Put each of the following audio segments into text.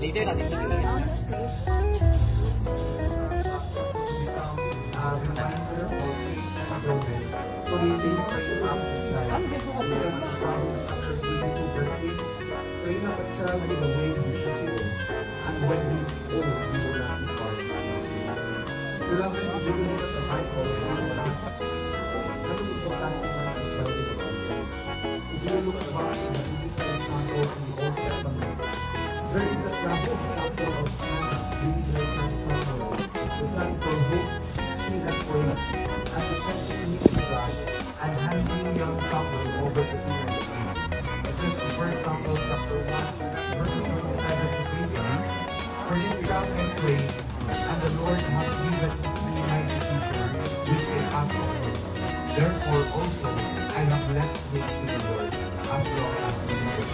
Later natin sabihin. So we take train up the child. Jesus in Proverbs chapter 22 verse 6. Train up a child in the way he should go, and when he is old, he will not depart. Beloved, if you look at the Bible, very importante na ang child in the Bible. If you look at the Bible, the biblical example in the Old Testament, there is the classic example of Hannah giving her son Samuel, the son for whom she had prayed, as a test to meet God, and handing young Samuel over to Eli the priest. It says in 1 Samuel chapter 1, verses 27 to 29, for this child I pray, and the Lord hath given me mighty teacher, which I asked of him. Therefore also I have left him to the Lord, as long as he liveth.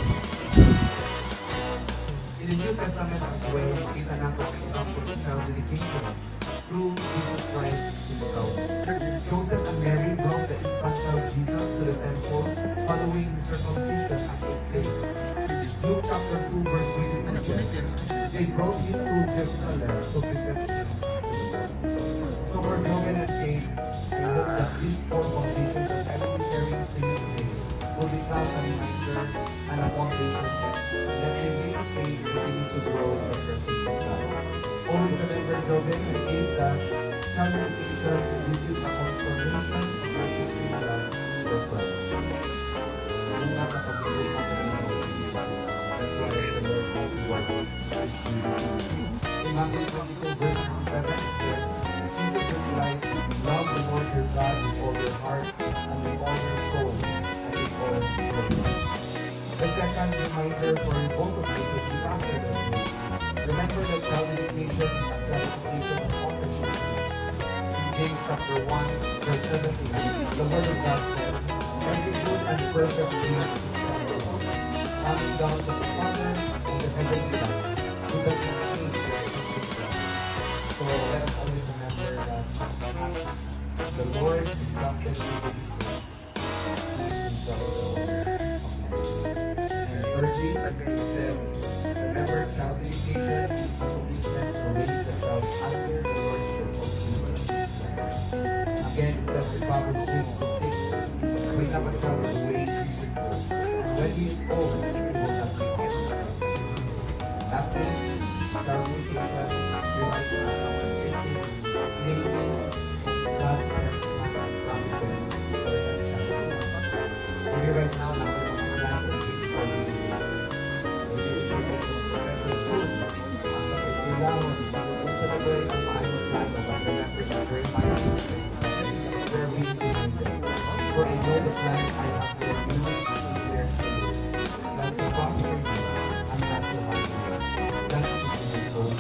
In the New Testament as well, makita natin ang example of child dedication through Jesus Christ himself. Joseph and Mary brought the infant child Jesus to the temple following his circumcision at 8 days. Luke chapter 2 verse 22 says, they brought him to Jerusalem to present him. So for Joven and Kate, we hope that these 4 foundations that I will be sharing to you today will become a reminder and a foundation that they may faith continue to grow in the presence of God. Always remember, Joven and Kate, that child dedication produces a confirmation of worshiping God for Christ. Yung nasa pag-ibig ng Panginoon, that's why the Lord has worked. In Matthew 22 verse 57, it says, Jesus replied, love the Lord your God with all your heart, and with all your soul, and with all your mind. The second reminder for both of you is after the meal. Remember that child dedication is a clarification of authorship. In James chapter 1, verse 17, the word of God says, every good and perfect gift is from the Lord, coming down from the Father in the heavenly realms, who does not change their existence. So let us always remember that the Lord entrusted you with thirdly, it says, remember child dedication is a commitment to raise the child under the lordship of Jesus. Again, it says in Proverbs 6:6, bring up a child in the way he should go. When he is old, he will not depart. Lastly, child dedication reminds us it is naming God's promises for that child. Maybe right now, celebrate ang maayong plano but remember that very mindful where we for I know the plans I have for you declares the Lord, plans to prosper you and not to harm you, plans to give you hope.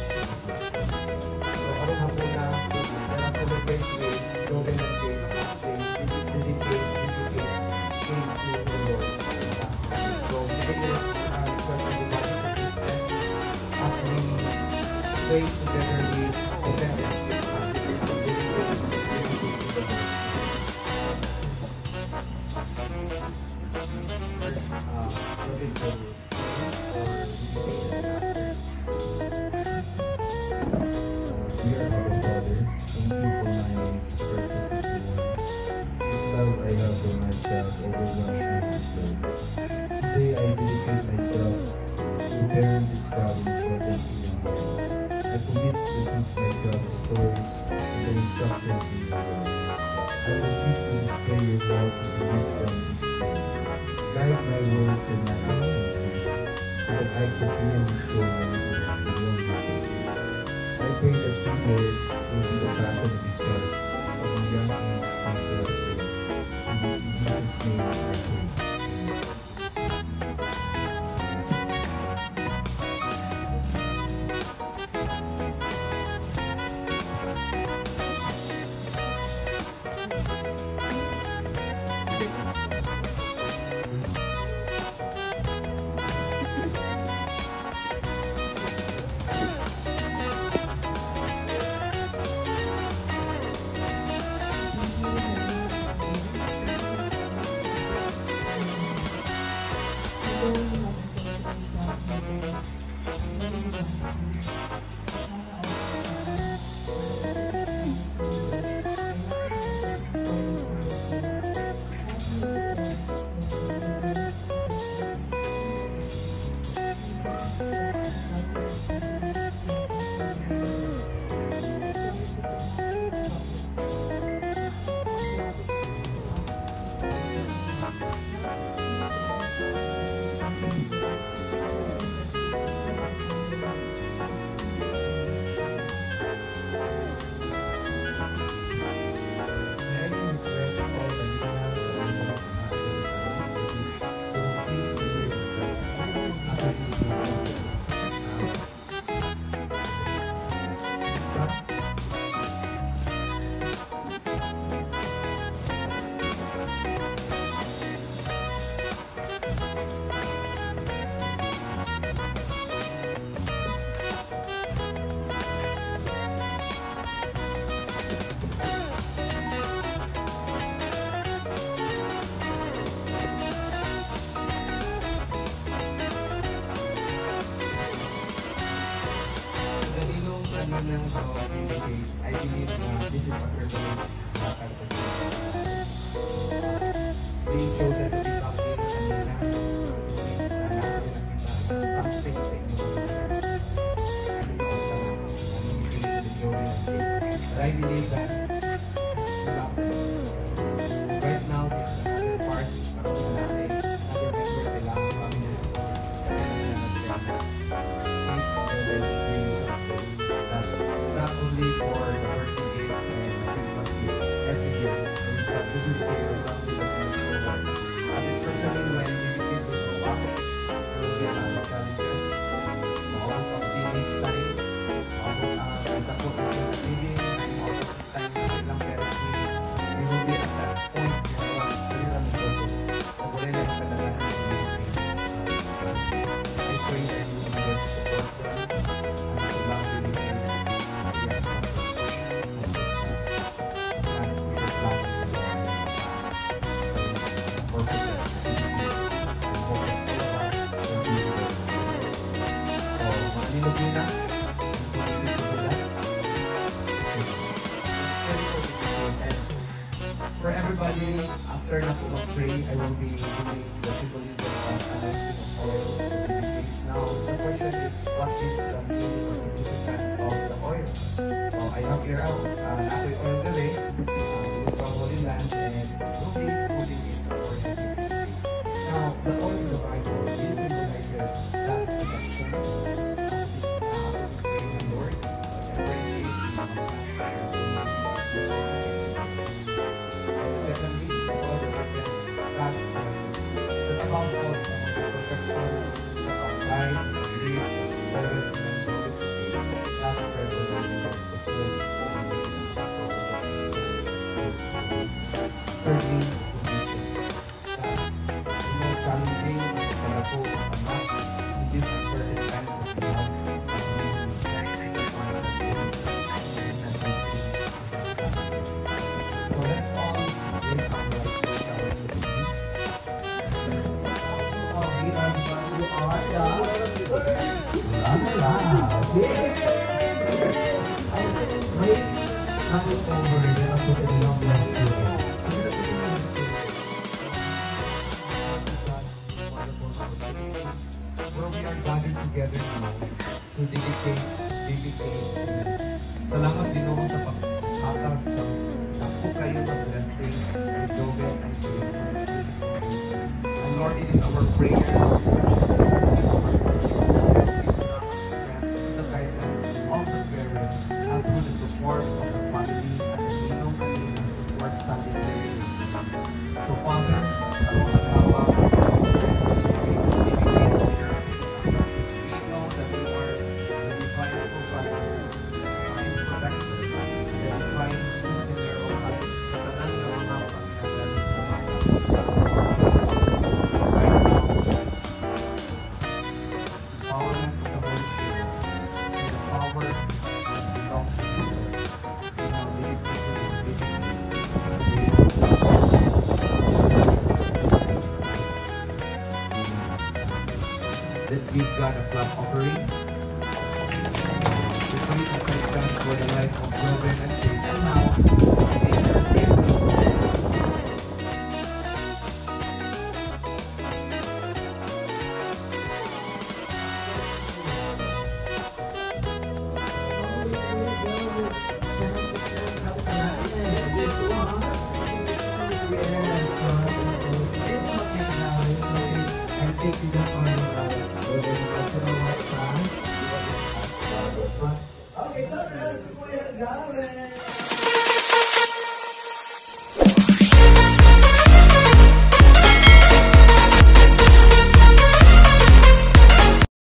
So karong hapon na let us celebrate with Joven and Kate as they dedicate to the Lord. So make it request everybody to please stand as we pray together with the parents. Dear Abba Father, thank you for my precious reward. This love I have for my child overwhelms me with love. Today I dedicate myself to bearing this province for them in your hand. I commit to teach my child the stories and the instructions in your word. I will seek to display your love and wisdom each day. Guide my words and my actions so that I continually show my love to your face. I pray that your word will be the passion of his heart of a young man himself. In Jesus' name I pray. ng I believe this is a privilege being chosen to be public kanina means something sa inyo. But I believe that right now this is another part of natin, another member sila ang family. It's not only for the working days and Christmas Eve every year. It's not to do care, it's not to do forward. Especially when you begin to grow up, there will be a lot of challenges. All of teenage time, all of the po living, all of the time na silang parenting, you will be at that point na very struggle. Na wala lang kadalanan ng living. I pray that you will get support them and to love them. For everybody, after na po mag-pray, I will be doing the symbolism of anointing of oil. Now, the question is, what is the meaning or significance of the oil? So, I have here out, ako'y oil na rin, this is from Holy Land, and we'll be putting it for the Now, the oil in the Bible, this symbolizes God's protection. Praying the Lord, whatever it is, secondly, the oil represents God's presence. The account of the protection, of life, of grace, charity, and glory. God's presence is the full. Thirdly, challenging and the hope of not in this uncertain times that we have. So let's all raise our voice to shower to the King. Where we are gathered together now to dedicate. Salamat Ginoo sa paghatag sa ako kayo na blessing and Jovet and Jovet. And Lord, it is our prayer. The guidance of the parents and through the support of the family and the Ninong and who are standing there. So Father, ako ang hawa. Let's give God a clap offering. ito na si Kuya Gawin.